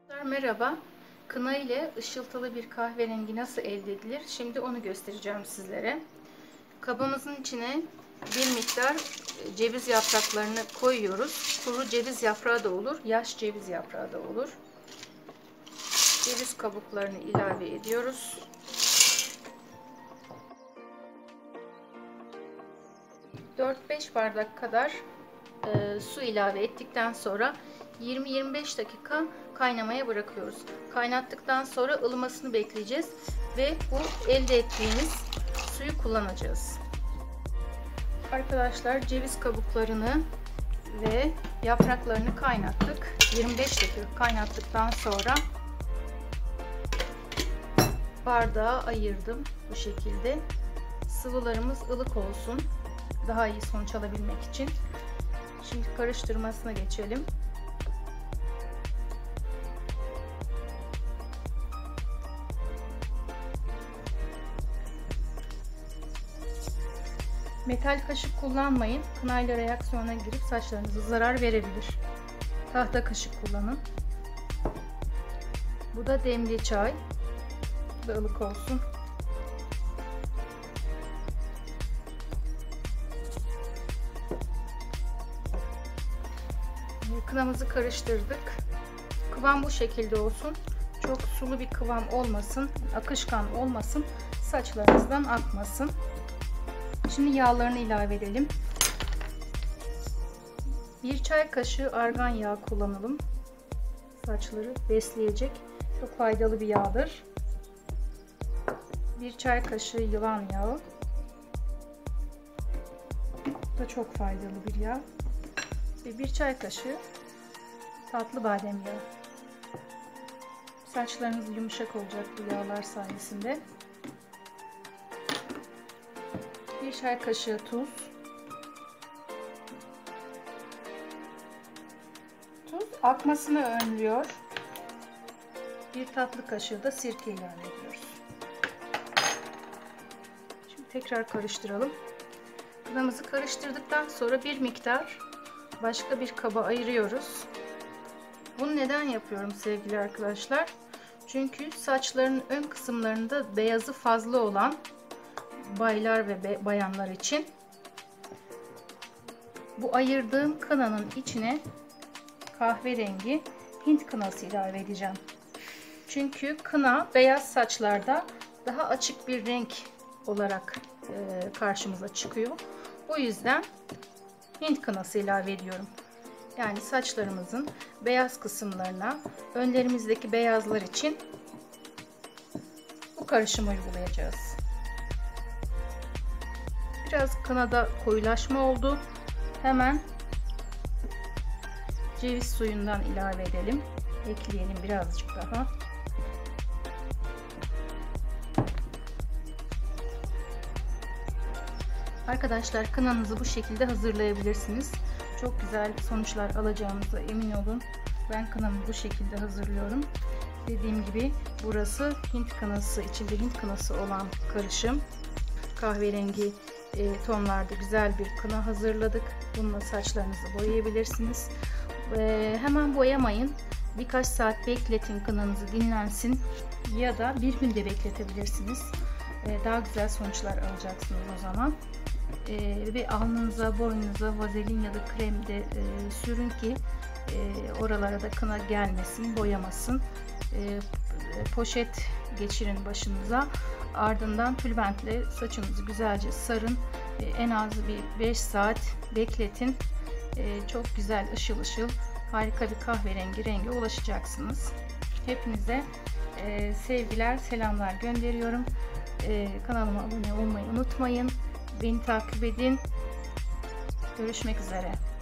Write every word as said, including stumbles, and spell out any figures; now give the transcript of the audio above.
Merhaba, kına ile ışıltılı bir kahverengi nasıl elde edilir? Şimdi onu göstereceğim sizlere. Kabımızın içine bir miktar ceviz yapraklarını koyuyoruz. Kuru ceviz yaprağı da olur, yaş ceviz yaprağı da olur. Ceviz kabuklarını ilave ediyoruz. dört beş bardak kadar e, su ilave ettikten sonra yirmi yirmi beş dakika kaynamaya bırakıyoruz. Kaynattıktan sonra ılımasını bekleyeceğiz ve bu elde ettiğimiz suyu kullanacağız. Arkadaşlar, ceviz kabuklarını ve yapraklarını kaynattık. yirmi beş dakika kaynattıktan sonra bardağa ayırdım bu şekilde. Sıvılarımız ılık olsun, daha iyi sonuç alabilmek için. Şimdi karıştırmasına geçelim. Metal kaşık kullanmayın. Kınayla reaksiyona girip saçlarınıza zarar verebilir. Tahta kaşık kullanın. Bu da demli çay. Bu da ılık olsun. Kınamızı karıştırdık. Kıvam bu şekilde olsun. Çok sulu bir kıvam olmasın. Akışkan olmasın. Saçlarınızdan akmasın. Şimdi yağlarını ilave edelim. Bir çay kaşığı argan yağı kullanalım. Saçları besleyecek. Çok faydalı bir yağdır. Bir çay kaşığı yılan yağı. Bu da çok faydalı bir yağ. Ve bir çay kaşığı tatlı badem yağı. Saçlarınız yumuşak olacak bu yağlar sayesinde. Bir çay kaşığı tuz. Tuz akmasını önlüyor. Bir tatlı kaşığı da sirke ilave ediyoruz. Şimdi tekrar karıştıralım. Kınamızı karıştırdıktan sonra bir miktar başka bir kaba ayırıyoruz. Bunu neden yapıyorum sevgili arkadaşlar? Çünkü saçların ön kısımlarında beyazı fazla olan baylar ve bayanlar için bu ayırdığım kınanın içine kahverengi Hint kınası ilave edeceğim. Çünkü kına beyaz saçlarda daha açık bir renk olarak e, karşımıza çıkıyor. Bu yüzden Hint kınası ilave ediyorum. Yani saçlarımızın beyaz kısımlarına, önlerimizdeki beyazlar için bu karışımı uygulayacağız. Biraz kınada koyulaşma oldu. Hemen ceviz suyundan ilave edelim. Ekleyelim birazcık daha. Arkadaşlar, kınanızı bu şekilde hazırlayabilirsiniz. Çok güzel sonuçlar alacağınıza emin olun. Ben kınamı bu şekilde hazırlıyorum. Dediğim gibi burası Hint kınası, içinde Hint kınası olan karışım. Kahverengi e, tonlarda güzel bir kına hazırladık. Bununla saçlarınızı boyayabilirsiniz. E, hemen boyamayın. Birkaç saat bekletin, kınanızı dinlensin. Ya da bir gün de bekletebilirsiniz. E, daha güzel sonuçlar alacaksınız o zaman. E, ve alnınıza, boynunuza vazelin ya da krem de e, sürün ki e, oralara da kına gelmesin, boyamasın. E, poşet geçirin başınıza. Ardından tülbentle saçınızı güzelce sarın. E, en az bir beş saat bekletin. E, çok güzel ışıl ışıl harika bir kahverengi renge ulaşacaksınız. Hepinize e, sevgiler, selamlar gönderiyorum. E, kanalıma abone olmayı unutmayın. Beni takip edin. Görüşmek üzere.